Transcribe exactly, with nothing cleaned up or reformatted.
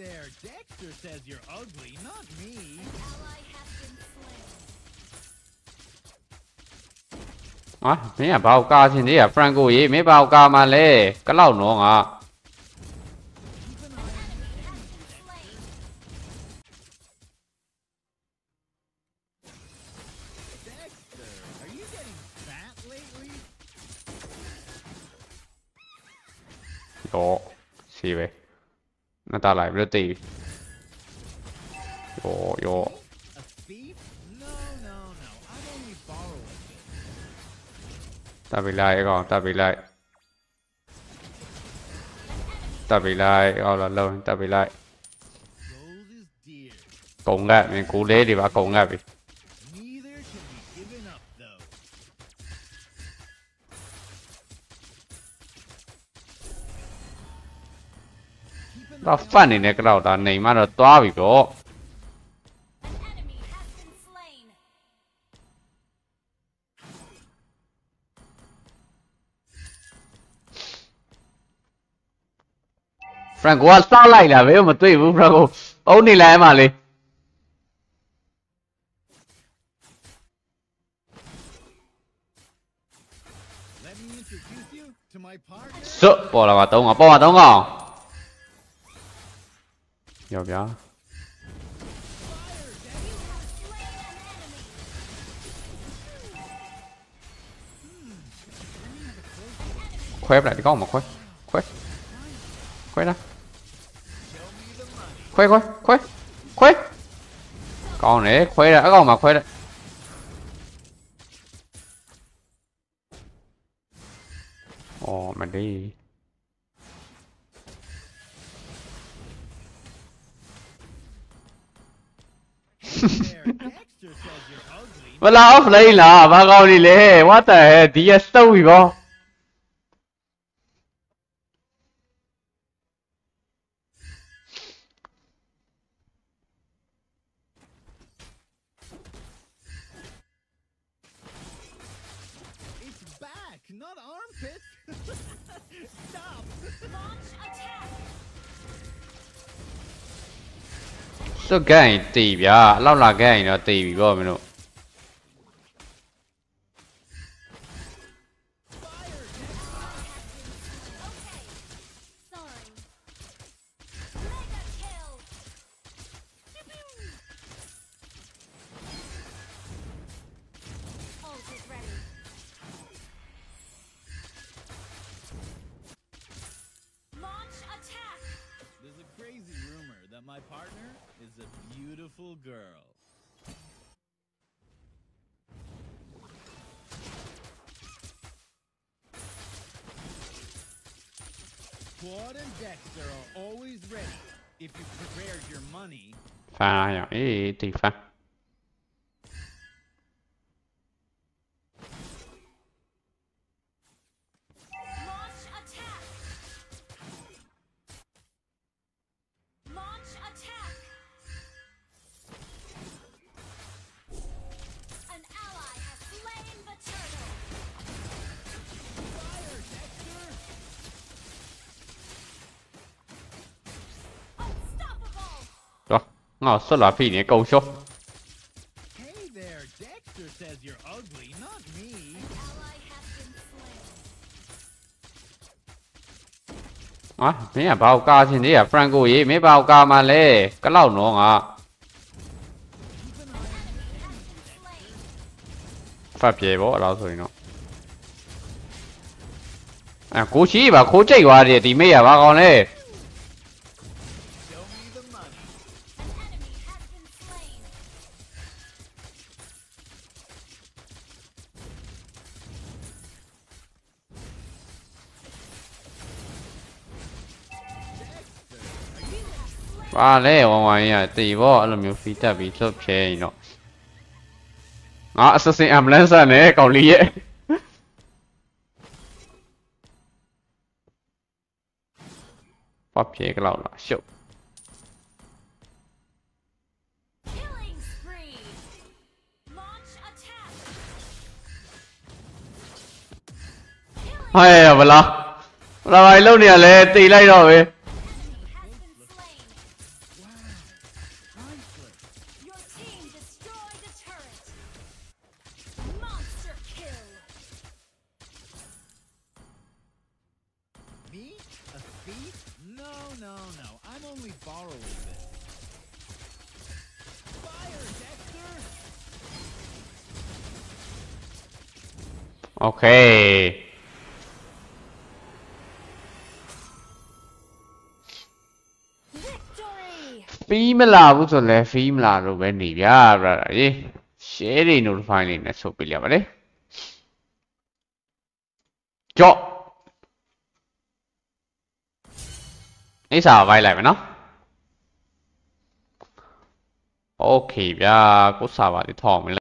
there, Dexter says you're ugly, not me. An ally has been slain. 啊，မင်းကဘာကာချင်းသေးရ Franco ရေမင်းဘာကာမှလဲကလောက်နော်ငါ Yo, sì, beh. Natale, ve lo devi. Yo, yo. Tabi lại, con, tabi lại. Tabi lại, con là lâu, tabi lại. Cùng lại, mình cú đế đi bà cùng lại. Nó phát này này cái đầu ta này mà nó to bị bố. Franco sao lại là với một tùy vũ Franco. Ông này là em à lì. Sợ bỏ là bà tông à, bỏ bà tông à. Nhiều kìa. Khoe lại thì có mà khoe. Khoe. Khoe đó. Khoe khoe. Khoe. Khoe. Còn này khoe đã còn mà khoe đấy. Ồ mày đi. Well, off lane là bà con đi lệ. What the heck? Đi sâu gì không? Số cái này tì bia, lâu là cái này nó tì bia bao nhiêu? Girl. Claude and Dexter are always ready if you prepared your money. Pha nhỉ, ý thì pha. Ngỏ xuất là phi này câu số. À, mấy à bao ca trên đấy à Franco gì mấy bao ca mà lê cái lâu nữa à. Phát bể bố lão rồi nó. À cố chí bà cố chạy qua thì thì mấy à bà con lê. Ba lẽ ngoài ngoài à tỷ vô là miêu phi ta bị chốt chê nó. À sao xin em lên sao này cậu lý ấy. Pháp chê cái lão là shit. Hay à, vậy là là vậy lâu nè lẽ tỷ lại rồi. A thief? No, no, no. I'm only borrowing this. Fire, Dexter! Okay. ဖီးမလာဘူးဆိုလဲဖီးမလာလို့ပဲနေဗျာ brother ရေ share တွေ notify လေးနဲ့ဆုတ်ပေးလိုက်ပါလေကြော့အိစာဝိုင်းလိုက်မယ်နော် okay ဗျာကိုစာပါလေးထောက်အောင်